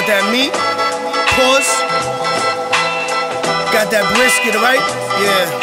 that meat. Pause. Got that brisket, right? Yeah.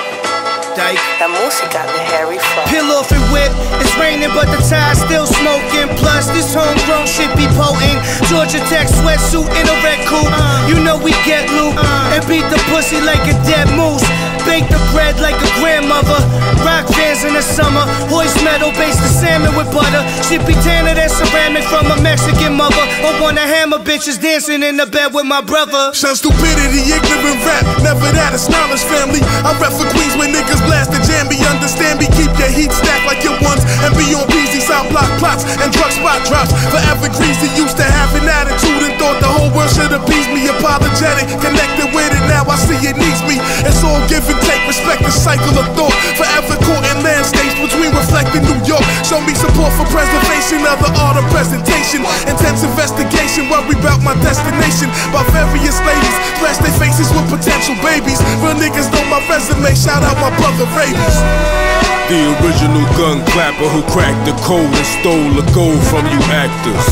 Dyke. La música de Harry Fry. Peel off and whip. It's raining, but the tire's still smoking. Plus, this homegrown shit be potent. Georgia Tech sweatsuit in a red coupe. You know we get loot and beat the pussy like a dead moose. Bake the bread like a grandmother. Rock fans in the summer. Hoist metal, baste the salmon with butter. Shit be tanner than ceramic from a Mexican mother. Or wanna hammer bitches dancing in the bed with my brother. Shun stupidity, ignorant rap. Never that, it's knowledge family. I rap for Queens where niggas blast the jam. Be understand me, keep your heat stacked like your ones. And be on BZ South Block plots and drug spot drops. Forever greasy, used to have an attitude and thought the whole world should appease me. Apologetic, connected with it, now I see it needs me. It's all give and take, respect the cycle of thought. Forever caught in landscapes between reflecting New York. Show me support for preservation of the art of presentation. Intense investigation, worry about my destination. By various ladies, flash their faces with potential babies. Real niggas know my resume, shout out my brother Rabies. The original gun clapper who cracked the code and stole the gold from you actors.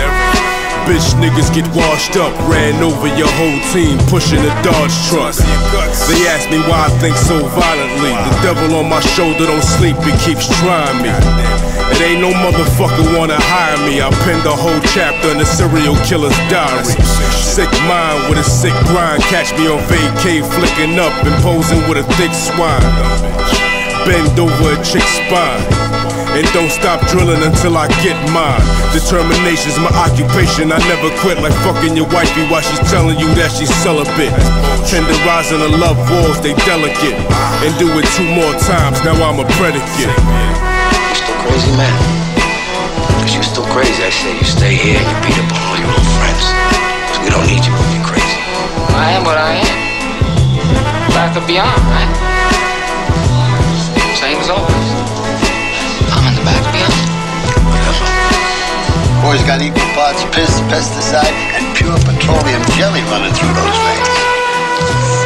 Bitch niggas get washed up, ran over your whole team, pushing a Dodge truck. They ask me why I think so violently. The devil on my shoulder don't sleep, he keeps trying me. It ain't no motherfucker wanna hire me. I penned a whole chapter in the serial killer's diary. Sick mind with a sick grind, catch me on vacay, flicking up and posing with a thick swine. Bend over a chick's spine and don't stop drilling until I get mine. Determination's my occupation, I never quit. Like fucking your wifey while she's telling you that she's celibate. Tenderizing the love walls, they delicate. And do it 2 more times, now I'm a predicate. You still crazy, man? Cause you're still crazy, I say you stay here and you beat up on all your old friends. Cause we don't need you if you're crazy. I am what I am. Back or beyond, right? Same as always. I'm in the back beyond. Whatever. Boys got equal parts piss, pesticide, and pure petroleum jelly running through those veins.